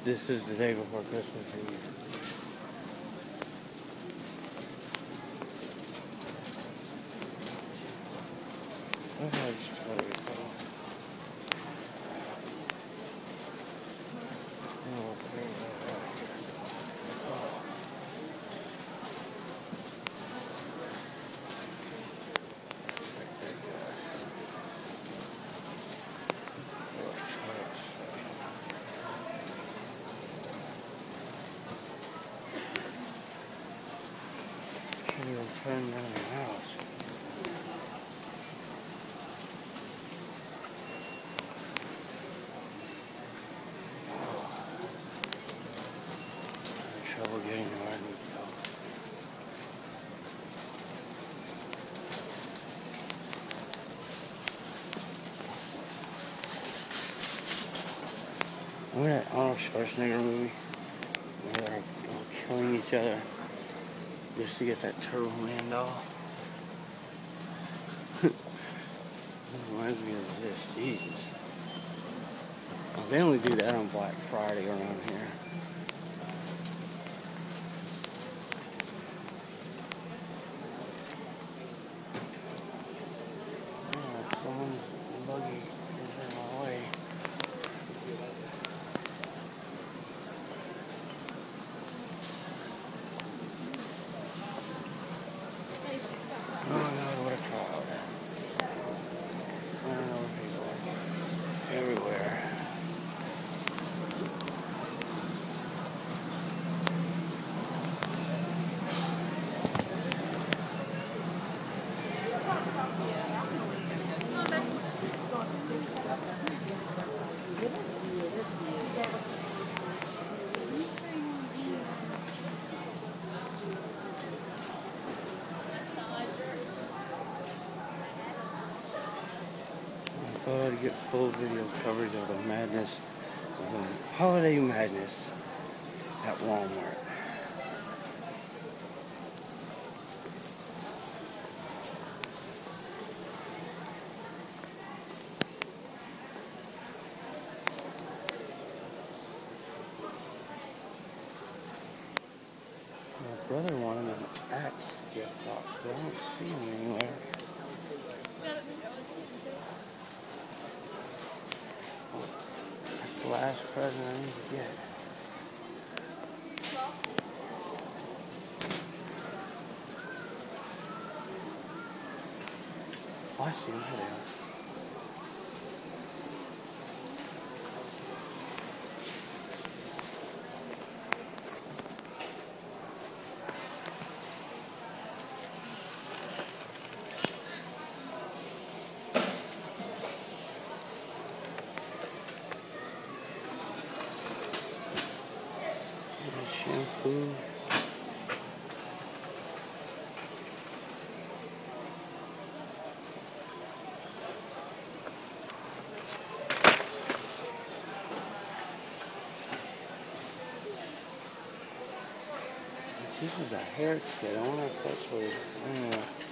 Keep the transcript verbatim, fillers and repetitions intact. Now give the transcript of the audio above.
This is the day before Christmas Eve. I just totally cool. Oh, okay. Can't even turn down the house. Trouble getting to where I need to go. Remember that Arnold Schwarzenegger movie where they're all killing each other just to get that Turbo Man doll? It reminds me of this. Jesus. Oh, they only do that on Black Friday around here. Someone's buggy is in my way. Oh no, what a crowd. I don't know where people are. Everywhere. I thought I'd get full video coverage of the madness, of the holiday madness at Walmart. My brother wanted an axe gift box, but I don't see him anywhere. That's the last present I need to get. Oh, I see them. Here they are. Shampoo. This is a hair kit. I wonder if that's what it is.